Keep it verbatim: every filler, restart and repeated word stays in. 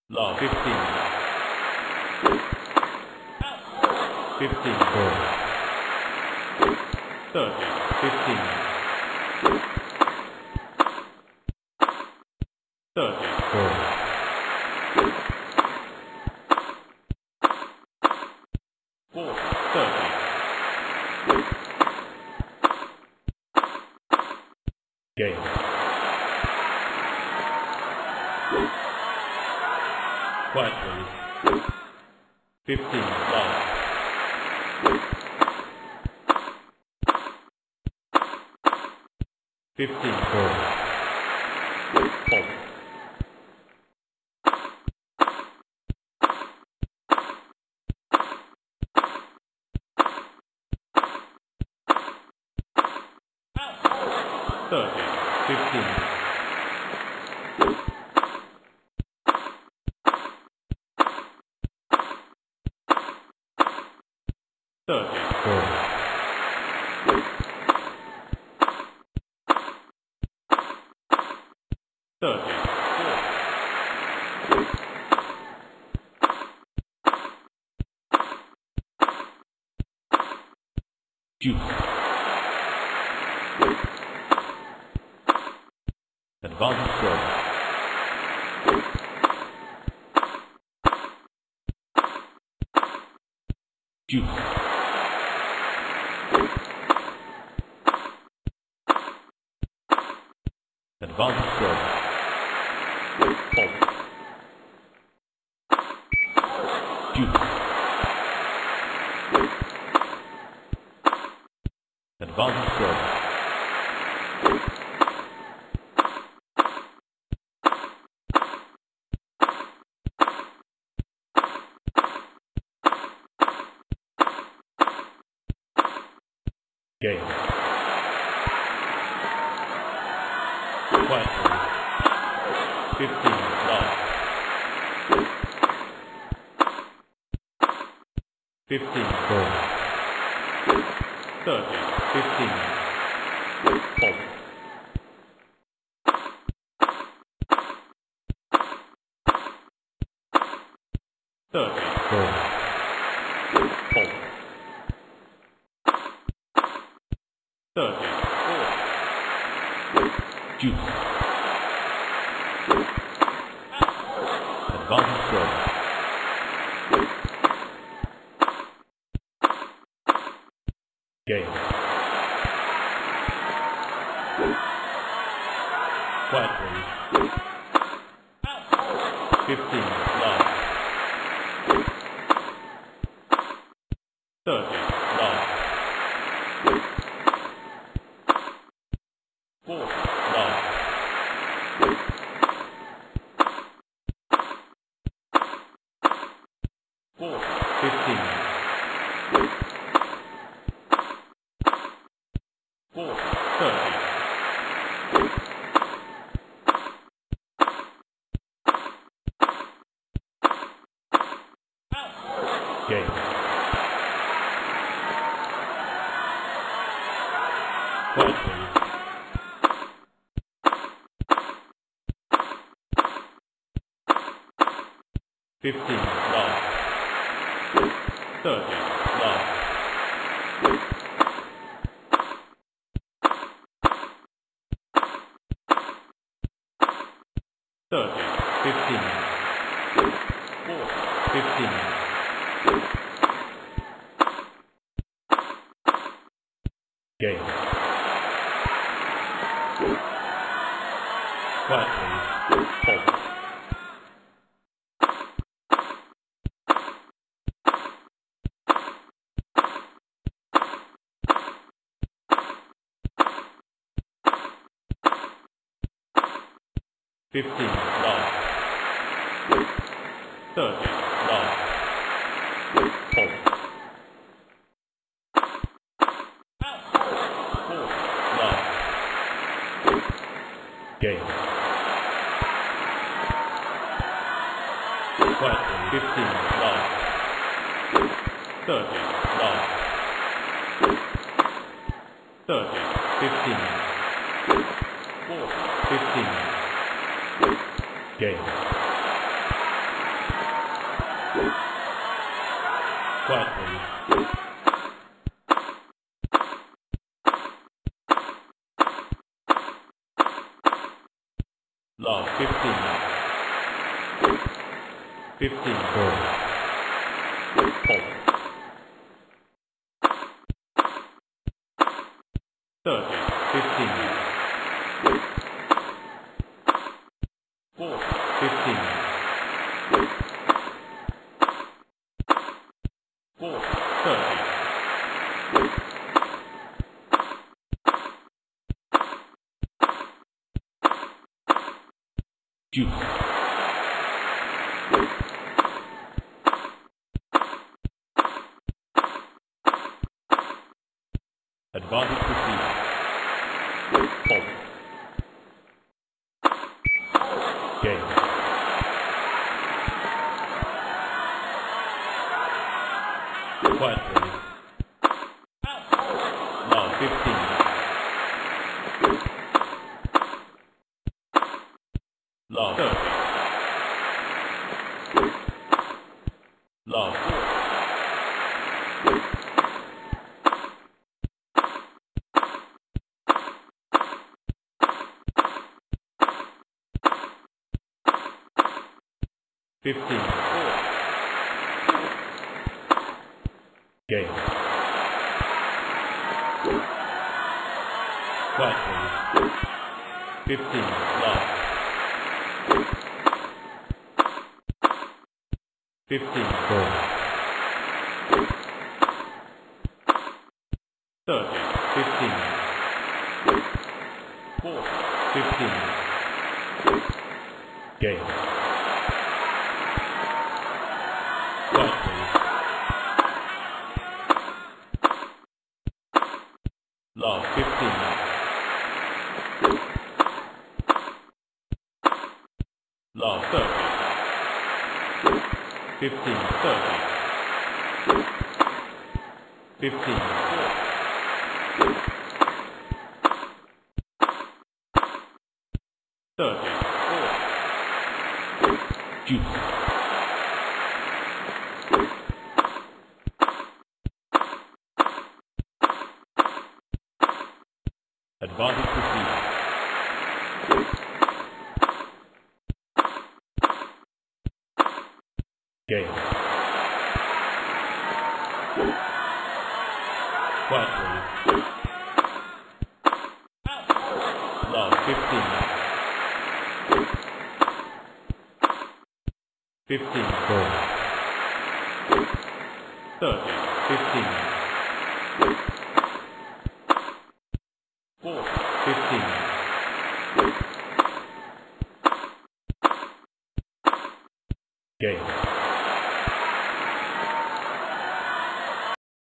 Love. fifteen. fifteen. four. thirty. fifteen. thirty. four. four. thirty. Game. Quiet, please. fifteen. Love. fifteen. four. Pop. thirty. fifteen. thirty. four. thirty. Juice. Advanced throw. Juice. Advanced throw. Pop. Juice. Advanced throw. Game. Quiet, please. fifteen. Love. fifteen. four. thirty. fifteen. Pop. thirty. four. Pop. thirty. four. Juice. Advanced throw. Game. Quiet, please. fifteen. Love. thirty. Love. four. Love. four. fifteen. four. thirty. Game. Quiet, please. fifteen. Love. thirty. Love. thirty. fifteen. four. fifteen. Game. Quiet, please. Pop. fifteen. Love. thirty. Love. Pop. four. Love. Game. Quiet, please. fifteen. Love. thirty. Love. thirty. fifteen. four. fifteen. Game. Quiet, please. Love, fifteen. Fifteen. Four. Four. Thirty. Fifteen. Four. Fifteen. Four. Thirty. Juice. Advantage received. Fault. Game. Quiet, please. Now fifteen. Now thirty. Now four. Fifteen. Four. Game. Quiet, please. Fifteen. Love. Fifteen. Four. Thirty. Fifteen. Four. Fifteen. Game. Quiet, please. Love, fifteen. Love, thirty. Fifteen, thirty. Fifteen, four. Thirty, four. Juice. Advantage received. Game. Quiet, please. Love, fifteen. Fifteen. Four. Thirty. Fifteen. Four. Fifteen. Game.